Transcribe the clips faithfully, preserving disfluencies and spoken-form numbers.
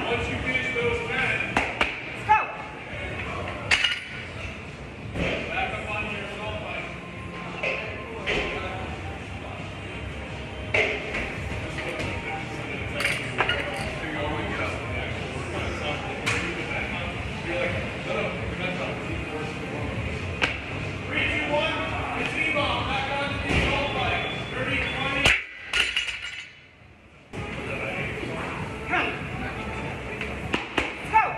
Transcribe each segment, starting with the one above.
Once you finish those ten, Let's go. back up on your assault bike. Three, two, one, the T-ball, back onto the assault bike. thirty, twenty. Come on. Let's go.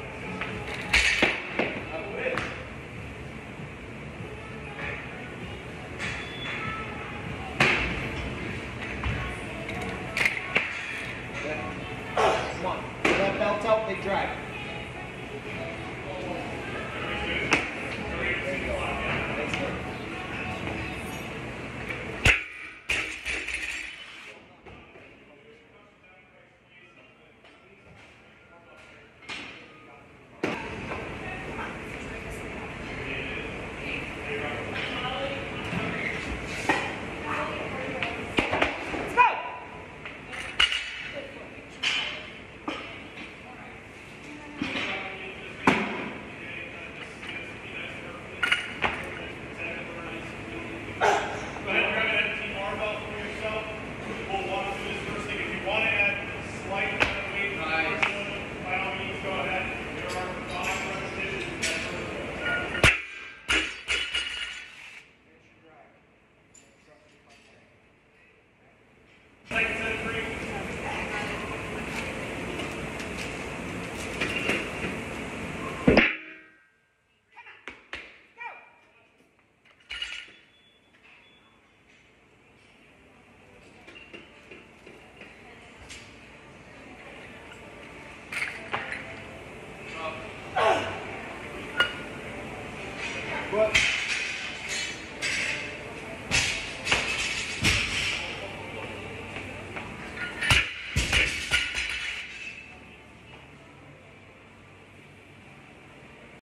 Come on. That belt out, big drag. Let's go. Go ahead and grab an empty barbell for yourself. We'll walk through this first thing. If you want to add slight weight to the first one, by all means, go ahead. There are five repetitions. Second set of three. What?